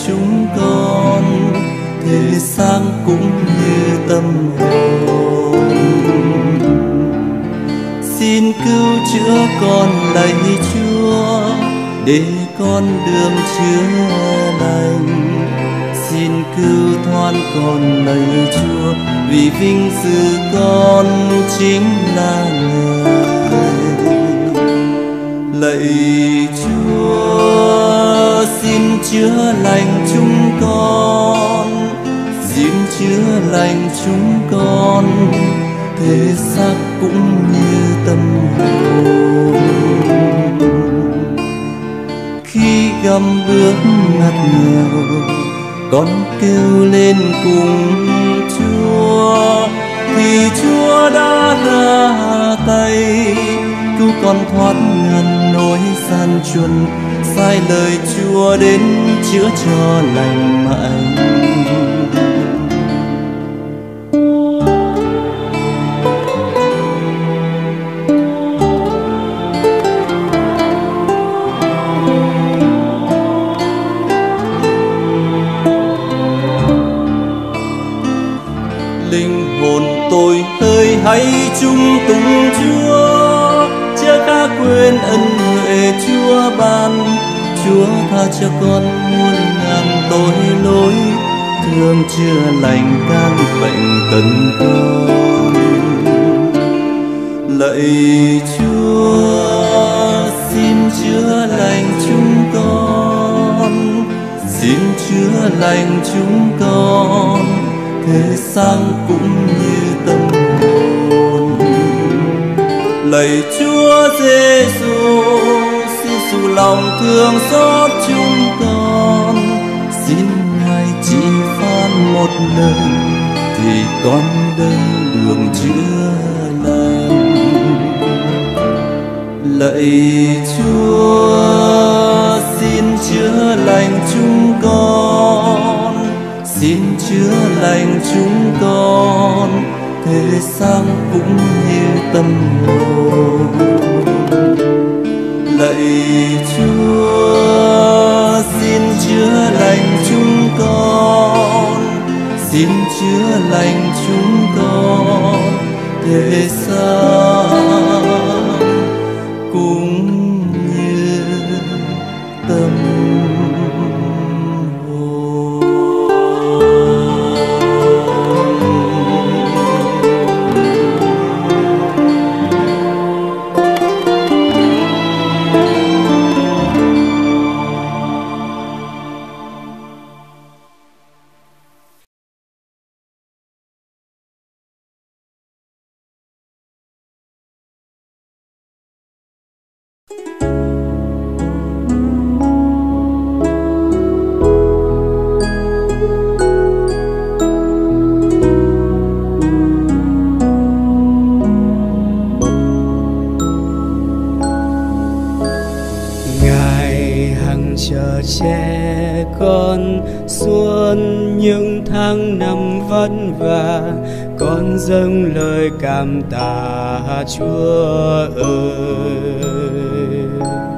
chúng con, thể xác cũng như tâm hồn. Xin cứu chữa con lạy Chúa, để con đường chữa lành. Xin cứu thoát con lạy Chúa, vì vinh dự con chính là người. Lạy Chúa, xin chữa lành chúng con, xin chữa lành chúng con, thể xác cũng như tâm hồn. Khi gầm bước ngặt nghèo, con kêu lên cùng Chúa, thì Chúa đã ra tay cứu con thoát ngàn nỗi gian truân. Sai lời Chúa đến chữa cho lành mạnh. Linh hồn tôi ơi hãy chung tụng Chúa, chớ khá quên ân huệ Chúa ban. Chúa tha cho con muôn ngàn tội lỗi, thương chữa lành căn bệnh tận con. Lạy Chúa, xin chữa lành chúng con, xin chữa lành chúng con, thể xác cũng như tâm hồn. Lạy Chúa Giêsu, xin dù lòng thương xót chúng con, xin Ngài chỉ phán một lời thì con đây đường chữa lành. Lạy Chúa, xin chữa lành chúng con, xin chữa lành chúng con, thể xác cũng như tâm hồn. Lạy Chúa, xin chữa lành chúng con, xin chữa lành chúng con, thể xác cũng như tâm chờ che con suốt những tháng năm vất vả. Con dâng lời cảm tạ Chúa ơi.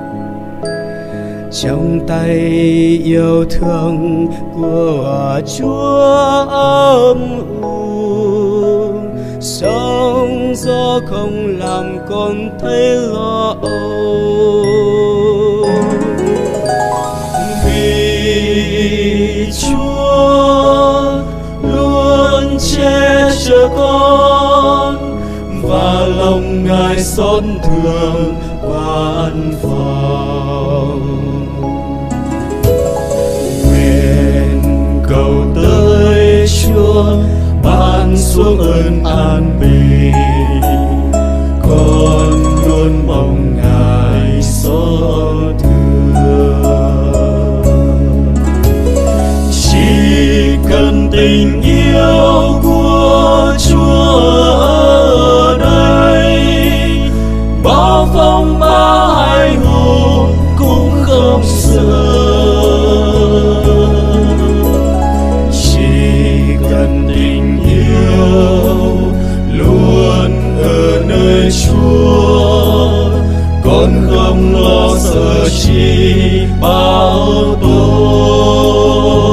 Trong tay yêu thương của Chúa ấm u, sóng gió không làm con thấy lo âu. Vì Chúa luôn che chở con và lòng Ngài xót thương quan phòng. Nguyện cầu tới Chúa ban xuống ơn an bình, con luôn mong Ngài xót thương. Chỉ cần tình yêu của Chúa ở đây, bao phong ba hai hùng cũng không sợ. Chỉ cần tình yêu luôn ở nơi Chúa, con không lo sợ chi bão tố.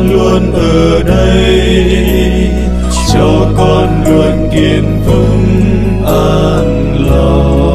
luôn ở đây, cho con luôn kiên vững an lòng.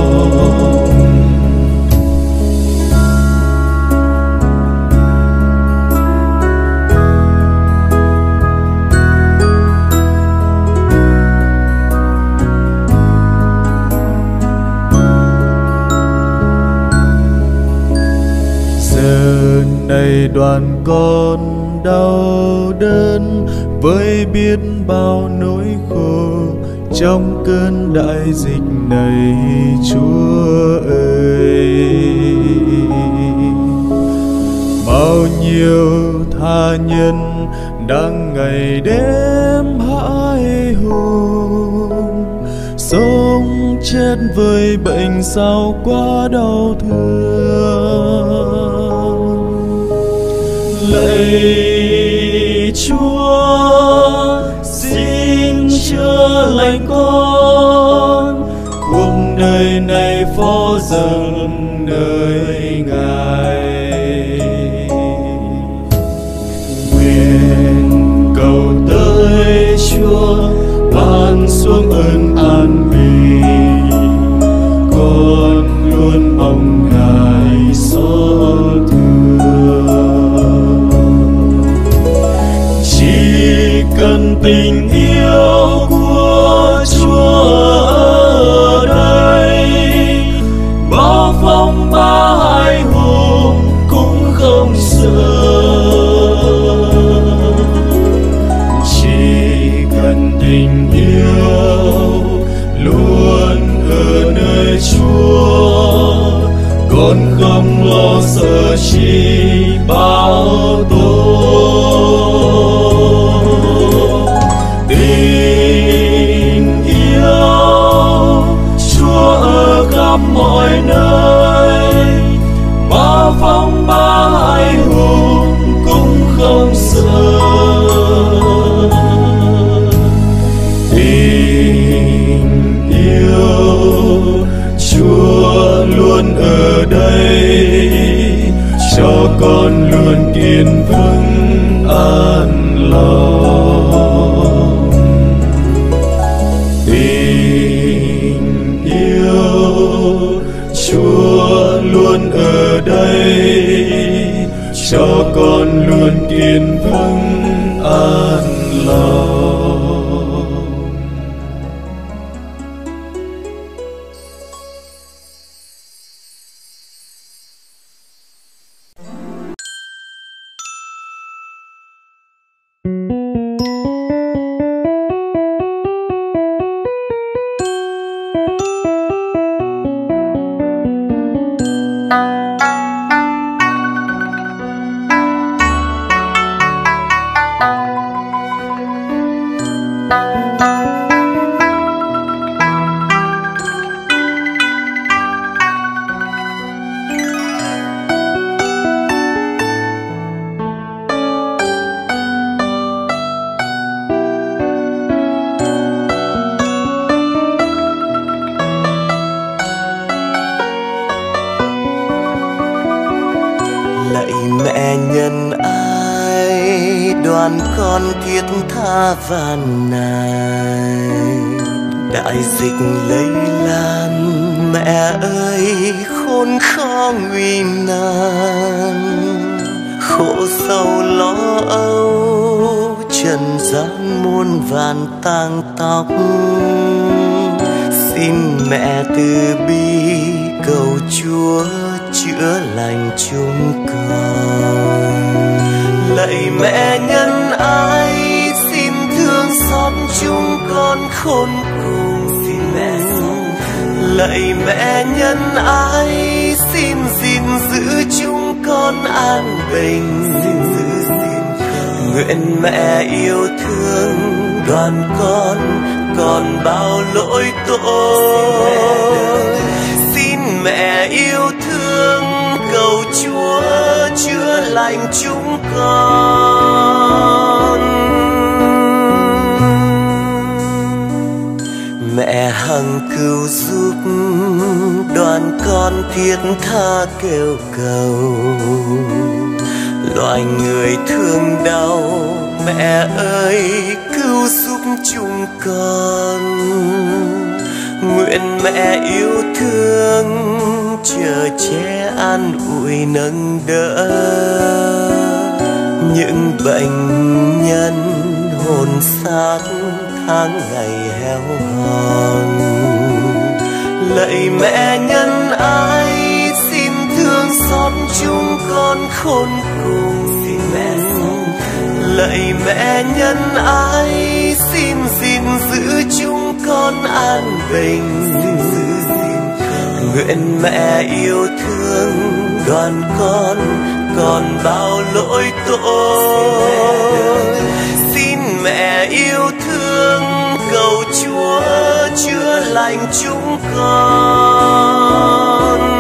Này đoàn con đau đớn với biết bao nỗi khổ trong cơn đại dịch này, Chúa ơi. Bao nhiêu tha nhân đang ngày đêm hãi hùng, sống chết với bệnh sao quá đau thương. Lạy Chúa, xin chữa lành con, cuộc đời này phó dâng nơi Ngài. Nguyện cầu tới Chúa ban xuống ơn an bình, con luôn mong Ngài xót thương. Cần tình yêu của Chúa ở đây, bao phong ba hai hùng cũng không sợ. Chỉ cần tình yêu luôn ở nơi Chúa, con không lo sợ chi bão tố. Mọi nơi bao phong ba hai hùng cũng không sợ. Tình yêu Chúa luôn ở đây, cho con luôn kiên vững an lòng. Tình yêu Chúa luôn ở đây, cho con luôn kiên vững an lòng. Con thiết tha van này, đại dịch lây lan, mẹ ơi khốn khó nguy nan, khổ sầu lo âu trần gian muôn vàn tang tóc. Xin mẹ từ bi cầu Chúa chữa lành chúng con. Lạy mẹ nhân ái, xin thương xót chúng con khốn cùng. Xin mẹ lạy mẹ nhân ái, xin gìn giữ chúng con an bình. Nguyện mẹ yêu thương đoàn con còn bao lỗi tội. Xin mẹ yêu thương cầu Chúa chữa lành chúng con. Mẹ hằng cứu giúp đoàn con thiết tha kêu cầu. loài người thương đau. Mẹ ơi cứu giúp chúng con, nguyện mẹ yêu thương chở che an ủi nâng đỡ những bệnh nhân hồn xác tháng ngày héo hon. Lạy mẹ nhân ái xin thương xót chúng con khốn cùng. Lạy mẹ nhân ái xin gìn giữ chúng con an bình. Nguyện mẹ yêu thương đoàn con còn bao lỗi tội. Xin mẹ yêu thương cầu Chúa chữa lành chúng con.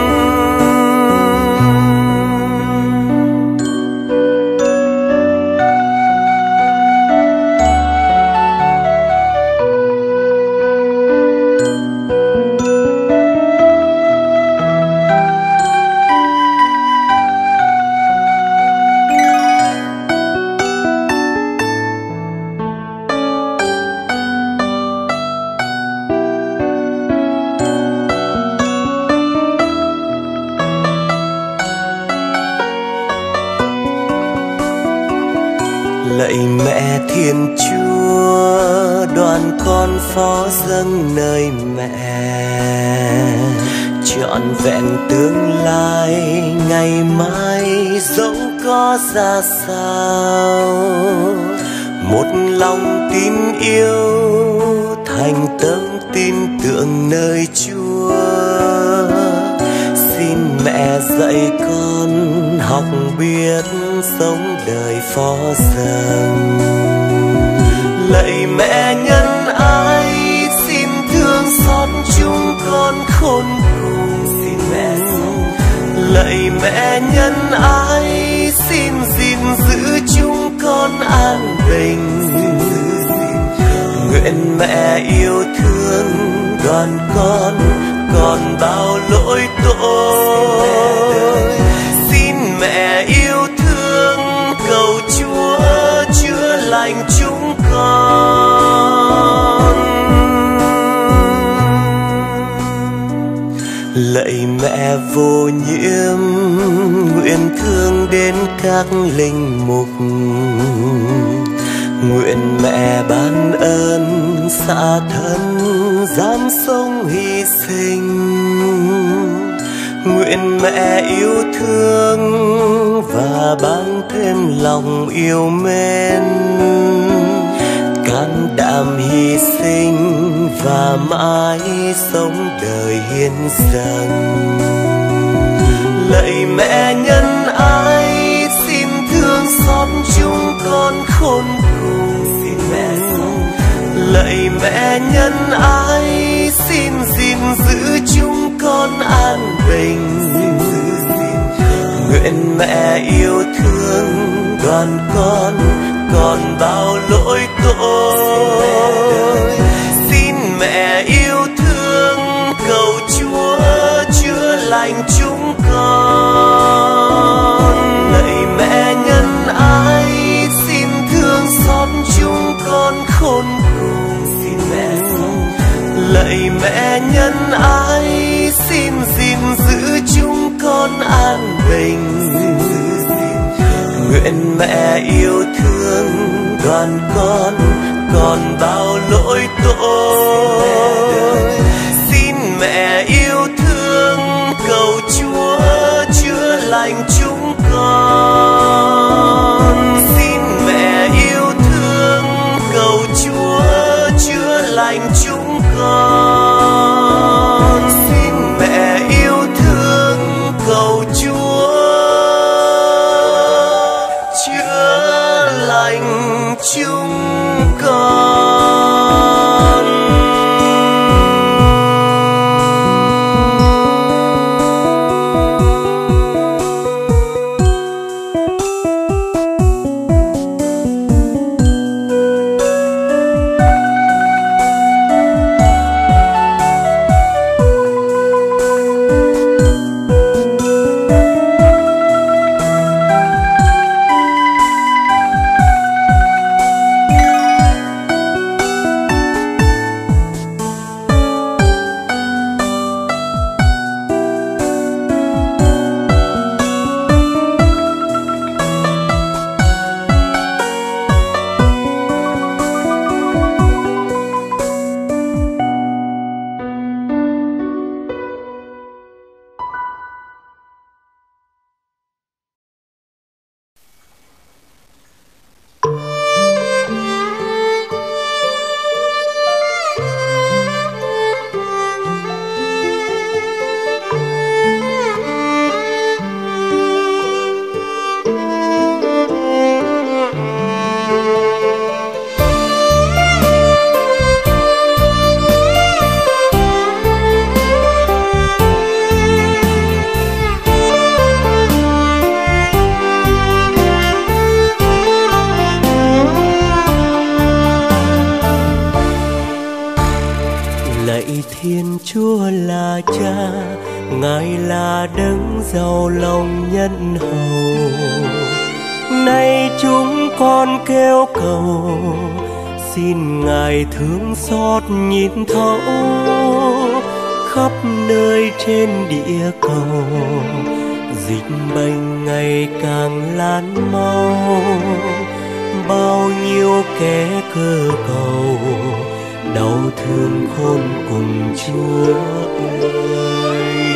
Lạy mẹ Thiên Chúa, đoàn con phó dâng nơi mẹ, trọn vẹn tương lai ngày mai dẫu có ra sao. Một lòng tin yêu thành tâm tin tưởng nơi Chúa. Xin mẹ dạy con học biết sống đời phó dâng. Lạy mẹ nhân ái xin thương xót chúng con khốn cùng. Xin mẹ lạy mẹ nhân ái xin gìn giữ chúng con an bình. Nguyện mẹ yêu thương đoàn con còn bao lỗi tội. Xin mẹ yêu thương cầu Chúa chữa lành chúng con. Lạy mẹ vô nhiễm nguyện thương đến các linh mục. Nguyện mẹ ban ơn xả thân dám sống hy sinh. Nguyện mẹ yêu thương và ban thêm lòng yêu mến, can đảm hy sinh và mãi sống đời hiến dâng. Lạy mẹ nhân ái xin thương xót chúng con khốn cùng. Lạy mẹ nhân ái xin gìn giữ chúng con an bình. Nguyện mẹ yêu thương đoàn con còn bao lỗi tội. Xin mẹ yêu thương cầu Chúa chữa lành chúng con. Lạy mẹ nhân ái xin thương xót chúng con khốn cùng. Lạy mẹ nhân ái xin gìn giữ chúng con an bình. Nguyện mẹ yêu thương đoàn con còn bao lỗi tội. Xin mẹ yêu thương cầu Chúa chữa lành chúng con. Xin mẹ yêu thương cầu Chúa chữa lành chúng con. Xin mẹ yêu thương cầu Chúa chữa lành chúng con. Thiên Chúa là Cha, Ngài là đấng giàu lòng nhân hậu. Nay chúng con kêu cầu, xin Ngài thương xót nhìn thấu khắp nơi trên địa cầu. Dịch bệnh ngày càng lan mau, bao nhiêu kẻ cơ cầu đau thương khôn cùng Chúa ơi.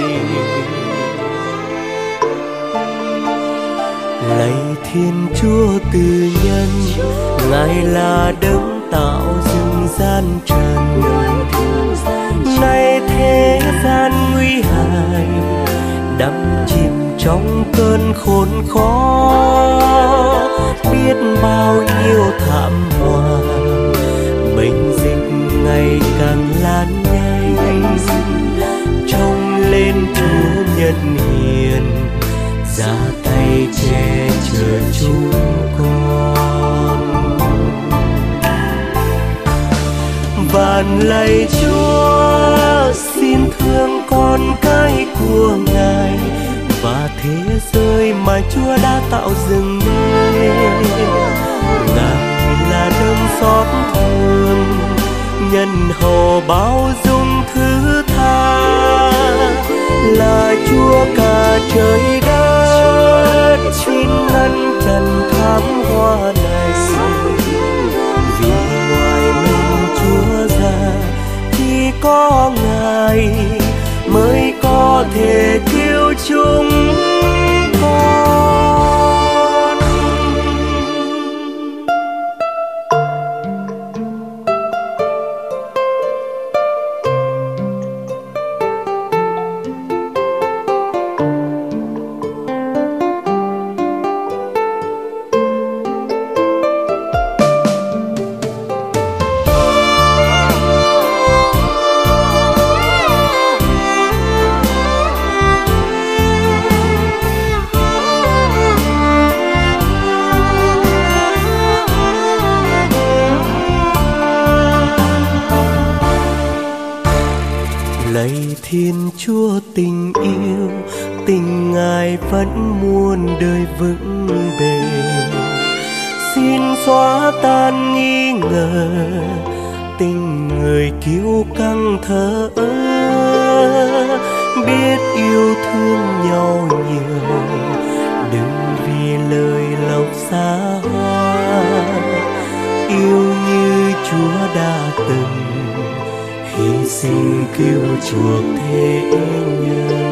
Lạy Thiên Chúa từ nhân, Ngài là đấng tạo dựng gian trần. Nay thế gian nguy hại, đắm chìm trong cơn khốn khó. Biết bao nhiêu thảm họa, bệnh dịch ngày càng lan nhanh. Trông lên Chúa nhân hiền, ra tay che chở chúng con. Vạn lạy Chúa, xin thương con cái của Ngài và thế giới mà Chúa đã tạo dựng nên. Ngài là đấng xót thương, nhân hậu bao dung thứ tha, là Chúa cả trời đất, xin ngăn trần thảm họa này. Vì ngoài mình Chúa ra, chỉ có Ngài mới có thể cứu chúng con. Lạy Thiên Chúa tình yêu, tình Ngài vẫn muôn đời vững bền. Xin xóa tan nghi ngờ, tình người kiêu căng thờ ơ. Biết yêu thương nhau nhiều, đừng vì lời lộc xa hoa. Yêu như Chúa đã từng hy sinh cứu chuộc thế nhân.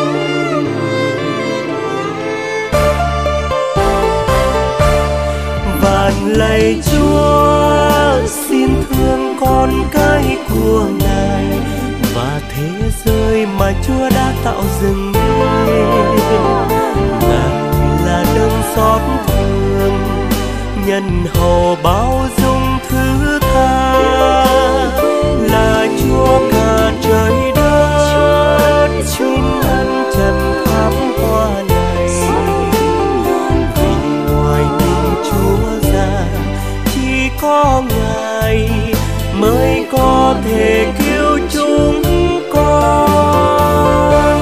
Vạn lạy Chúa, xin thương con cái của Ngài và thế giới mà Chúa đã tạo dựng nên. Ngài là đấng xót thương, nhân hậu bao dung thứ tha, là Chúa cả trời đất, xin ngăn trần thảm họa này. Vì ngoài mình Chúa ra, chỉ có Ngài mới có thể cứu chúng con.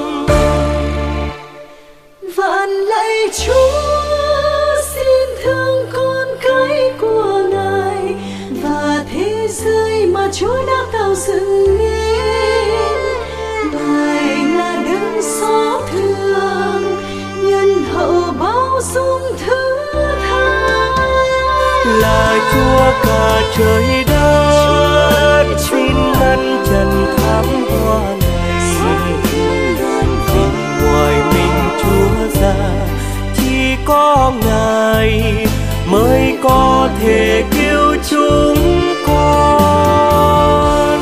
Vạn lạy Chúa, xin thương con cái của Ngài và thế giới mà Chúa đã tạo dựng nên. Ngài là đấng xót thương, nhân hậu bao dung thứ tha, là Chúa cả trời đất, xin ngăn trần thảm họa này. Vì ngoài mình Chúa ra, chỉ có Ngài mới có thể cứu chúng con.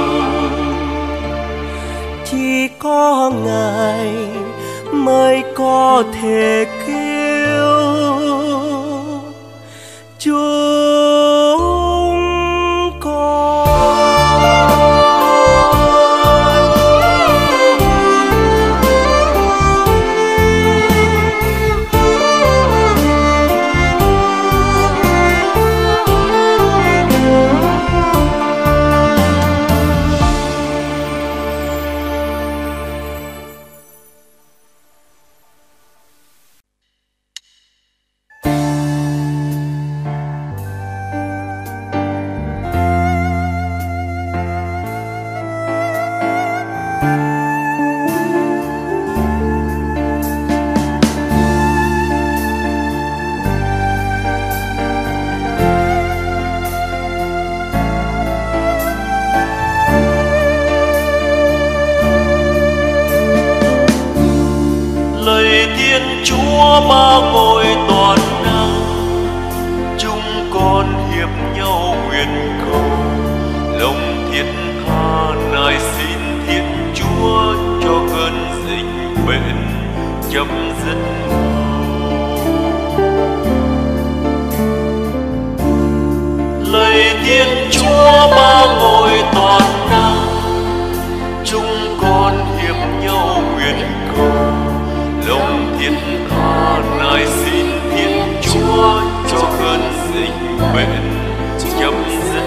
Chỉ có Ngài mới có thể cứu chúng con. Chúa ba ngôi toàn năng, chúng con hiệp nhau nguyện cầu lòng thiết tha nài xin Thiên Chúa cho cơn dịch bệnh chấm dứt. Lạy Thiên Chúa ba ngôi toàn năng, chúng con hiệp nhau nguyện cầu lòng thiết tha nài xin Thiên Chúa cho cơn dịch bệnh chấm dứt.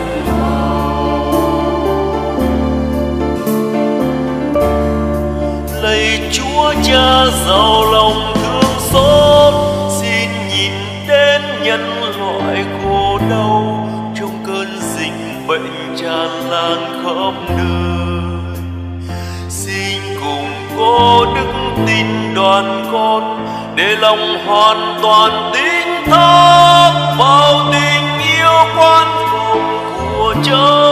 Lạy Chúa Cha giàu lòng thương xót, xin nhìn đến nhân loại khổ đau trong cơn dịch bệnh tràn lan khắp nơi. Xin cùng có đức tin đoàn con để lòng hoàn toàn tin thác vào tình yêu quan phòng của Cha.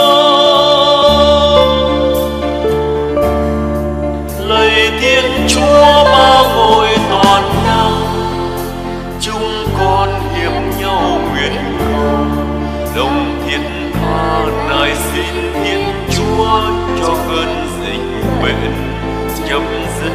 Lạy Thiên Chúa ba ngôi toàn năng, chúng con hiệp nhau nguyện cầu lòng thiết tha nài xin Thiên Chúa cho cơn dịch bệnh chấm dứt.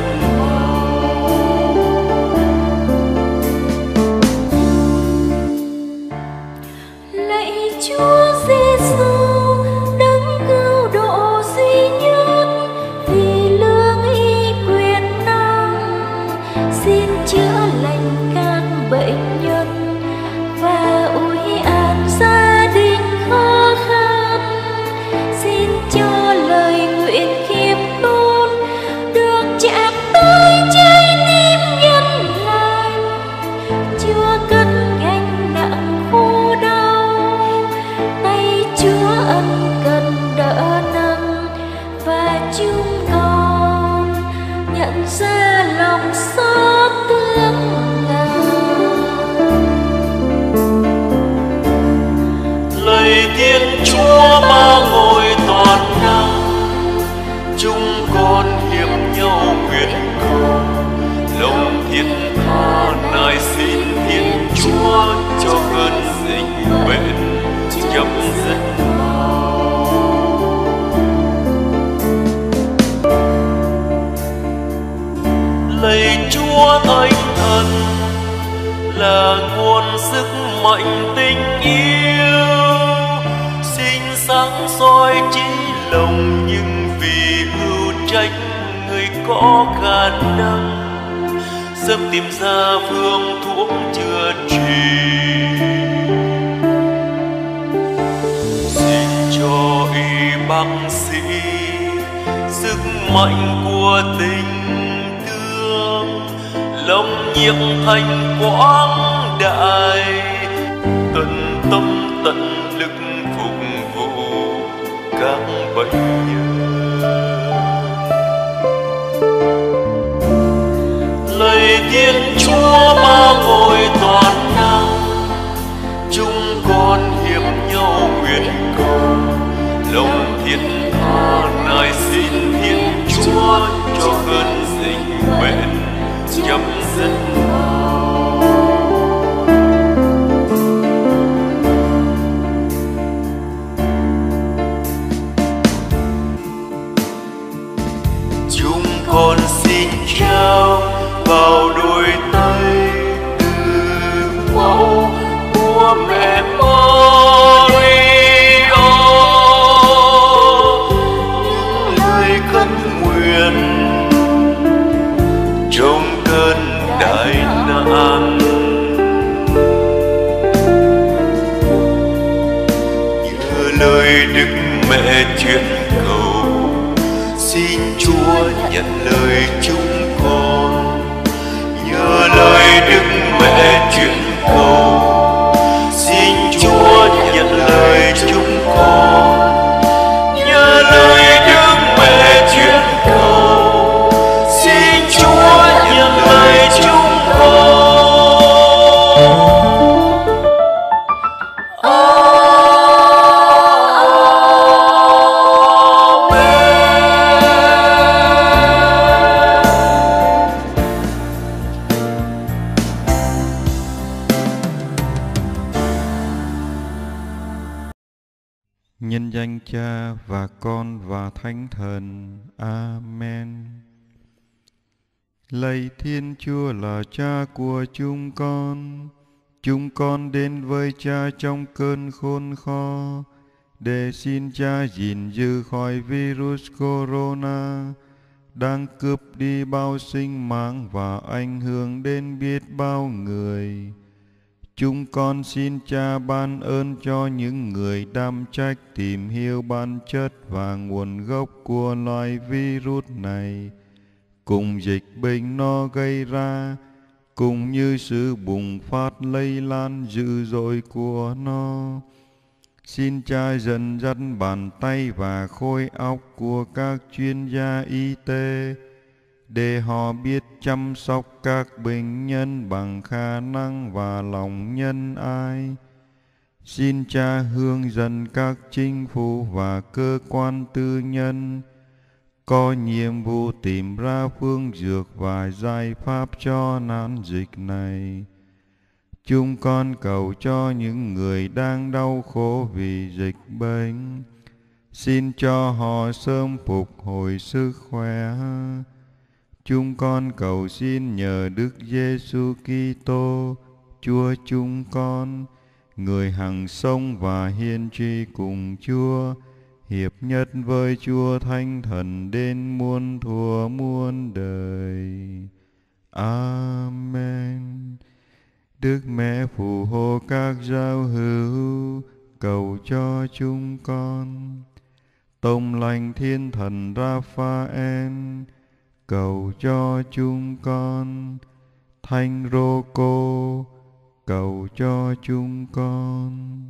Lạy Chúa Giêsu, đấng cứu độ duy nhất, vì lương y quyền năng, xin chữa lành các bệnh nhân và ủi an gia đình khó khăn. Xin cho lời nguyện khiêm tốn được chạm tới trái tim nhân lành, Chúa cất gánh nặng khổ đau, tay Chúa ân cần đỡ nâng, và chúng con nhận ra lòng xót thương Ngài. Lạy Thiên Chúa ba ngôi toàn năng, chúng con hiệp nhau nguyện cầu lòng thiết tha nài xin Thiên Chúa cho cơn dịch bệnh chấm dứt. Lạy Chúa Thánh Thần là nguồn sức mạnh tình yêu, xin sáng soi trí lòng những vì hữu trách người có khả năng, sớm tìm ra phương thuốc chữa trị. Xin cho y bác sĩ sức mạnh của tình thương, lòng nhiệt thành quang đại, tận tâm tận lực phục vụ các bệnh nhân. Lạy Thiên Chúa ba ngôi toàn năng, chúng con hiệp nhau nguyện cầu lòng thiết tha nài xin Thiên Chúa cho cơn dịch bệnh chấm dứt. Chúng con xin trao vào đôi tay từ máu của mẹ Maria, những lời khấn nguyện trong cơn đại nạn. Nhờ lời Đức Mẹ truyền cầu, xin Chúa nhận lời chúng con. Nhờ lời Đức Mẹ truyền cầu, xin Chúa nhận lời chúng con. Nhờ lời Đức Mẹ truyền cầu, xin Chúa nhận lời chúng con. Amen. Nhân danh Cha và Con và Thánh Thần. Amen. Lạy Thiên Chúa là Cha của chúng con đến với Cha trong cơn khốn khó, để xin Cha gìn giữ khỏi virus corona, đang cướp đi bao sinh mạng và ảnh hưởng đến biết bao người. Chúng con xin Cha ban ơn cho những người đảm trách tìm hiểu bản chất và nguồn gốc của loài virus này, cùng dịch bệnh nó gây ra, cũng như sự bùng phát lây lan dữ dội của nó. Xin Cha dẫn dắt bàn tay và khối óc của các chuyên gia y tế, để họ biết chăm sóc các bệnh nhân bằng khả năng và lòng nhân ái. Xin Cha hướng dẫn các chính phủ và cơ quan tư nhân có nhiệm vụ tìm ra phương dược và giải pháp cho nạn dịch này. Chúng con cầu cho những người đang đau khổ vì dịch bệnh, xin cho họ sớm phục hồi sức khỏe. Chúng con cầu xin nhờ Đức Giêsu Kitô, Chúa chúng con, người hằng sống và hiền tri cùng Chúa, hiệp nhất với Chúa Thánh Thần đến muôn thuở muôn đời. Amen. Đức Mẹ phù hộ các giáo hữu, cầu cho chúng con. Tông lành Thiên Thần Raphael, cầu cho chúng con. Thánh Rô-cô, cầu cho chúng con.